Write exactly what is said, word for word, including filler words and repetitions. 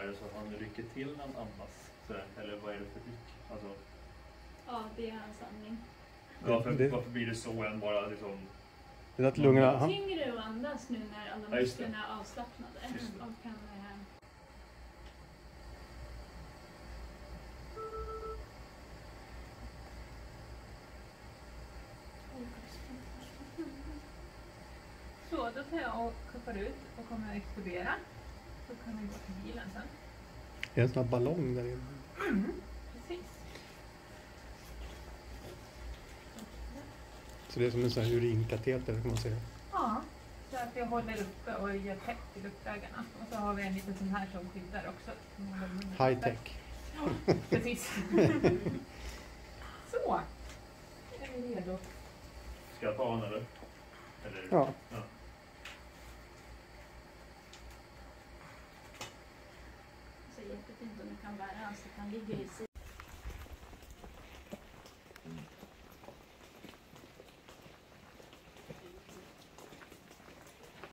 är det så att han rycker till när han andas? Så, eller vad är det för ryck? Alltså... Ja, det är hans andning. Varför, det... varför blir det så än bara liksom... Det är att lungorna... Det är tyngre att andas nu när alla musklerna är avslappnade. Och kan... Så, då tar jag och kuppar ut och kommer att explodera. Så kan vi gå till bilen sen. Det är en sån här ballong där inne. Mm, precis. Så det är som en sån här urinkateter kan man säga. Ja, så att jag håller uppe och gör tätt i luftvägarna. Och så har vi en liten sån här som skyddar också. High tech. Ja, precis. Så, är vi redo. Ska jag ta honom eller? eller? Ja. ja. Så jättefint om du kan bära han så att han ligger i